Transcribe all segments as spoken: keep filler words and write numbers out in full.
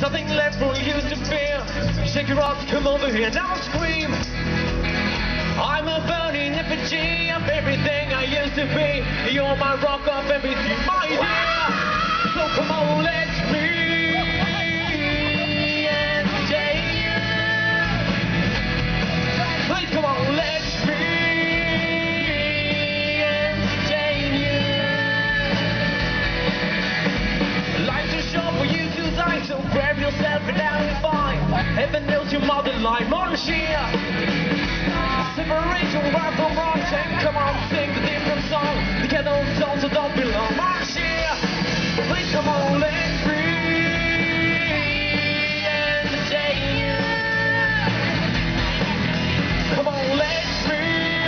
nothing left for you to fear. Shake your off, come over here, now scream. I'm a burning effigy of everything I used to be. You're my rock of everything, my dear. So come on, let's be entertained. Please come on, let's be entertained. Life's too short for you to die, so grab yourself and down and find. Heaven knows your mother lie, mon cher. Separation right from wrong, take, come on, sing the different song. Together on songs that don't belong, my share. Please come on, let's be entertained. Come on, let's be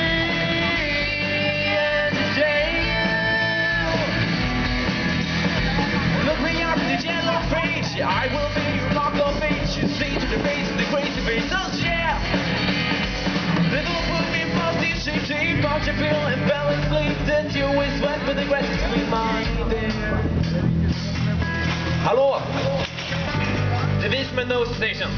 entertained. Look me up in the yellow face, I will be your rock of age. You see to the face of the crazy face, oh yeah. But you feel and balance sleep, and you always sweat for the grass between my feet. Hallå! Det är vi som är Nose Station.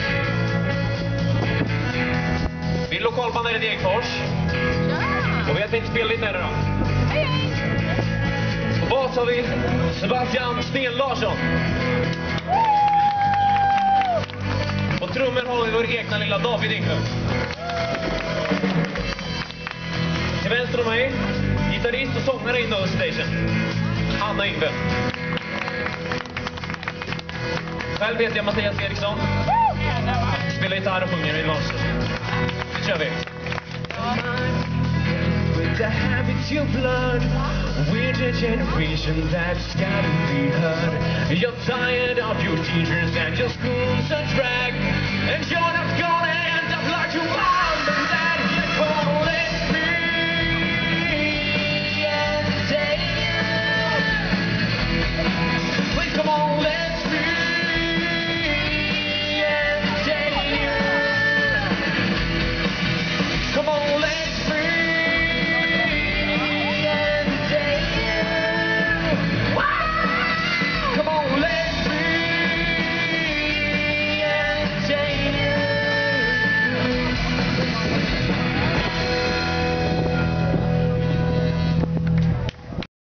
Vi är lokalband i Degerfors. Och vi har tänkt spela lite här idag. Hej hej! På bas har vi Sebastian Sten Larsson. På trummor har vi vår egna lilla David Inglund. Till vänster om mig, gitarrist och sångare i Nose Station, Anna Ingve. Själv heter jag Mattias Eriksson. Spelar gitarr och sjunger i Lars. Nu kör vi. With the habits you blood, we're the generation that's gotta be heard. You're tired of your teachers and your schools are drag, and you're not gone.